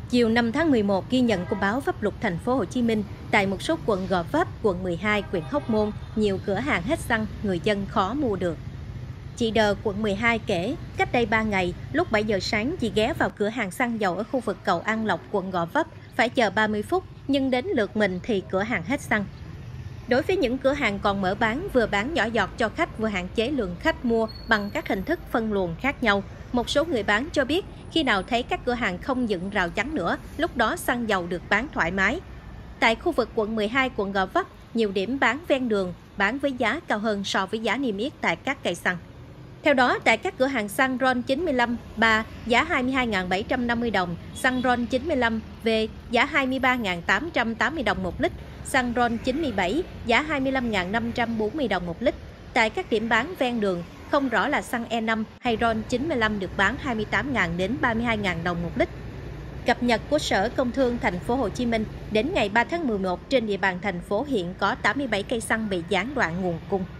Chiều 5 tháng 11, ghi nhận của báo Pháp Luật Thành phố Hồ Chí Minh, tại một số quận Gò Vấp, quận 12, huyện Hóc Môn, nhiều cửa hàng hết xăng, người dân khó mua được. Chị Đờ, quận 12 kể, cách đây 3 ngày, lúc 7 giờ sáng chị ghé vào cửa hàng xăng dầu ở khu vực cầu An Lộc, quận Gò Vấp, phải chờ 30 phút, nhưng đến lượt mình thì cửa hàng hết xăng. Đối với những cửa hàng còn mở bán, vừa bán nhỏ giọt cho khách vừa hạn chế lượng khách mua bằng các hình thức phân luồng khác nhau, một số người bán cho biết khi nào thấy các cửa hàng không dựng rào chắn nữa, lúc đó xăng dầu được bán thoải mái. Tại khu vực quận 12, quận Gò Vấp, nhiều điểm bán ven đường bán với giá cao hơn so với giá niêm yết tại các cây xăng. Theo đó, tại các cửa hàng xăng RON 95 3 giá 22.750 đồng, xăng RON 95 V giá 23.880 đồng một lít, xăng RON 97 giá 25.540 đồng một lít. Tại các điểm bán ven đường, không rõ là xăng E5 hay RON 95 được bán 28.000 đến 32.000 đồng một lít. Cập nhật của Sở Công Thương Thành phố Hồ Chí Minh, đến ngày 3 tháng 11, trên địa bàn thành phố hiện có 87 cây xăng bị gián đoạn nguồn cung.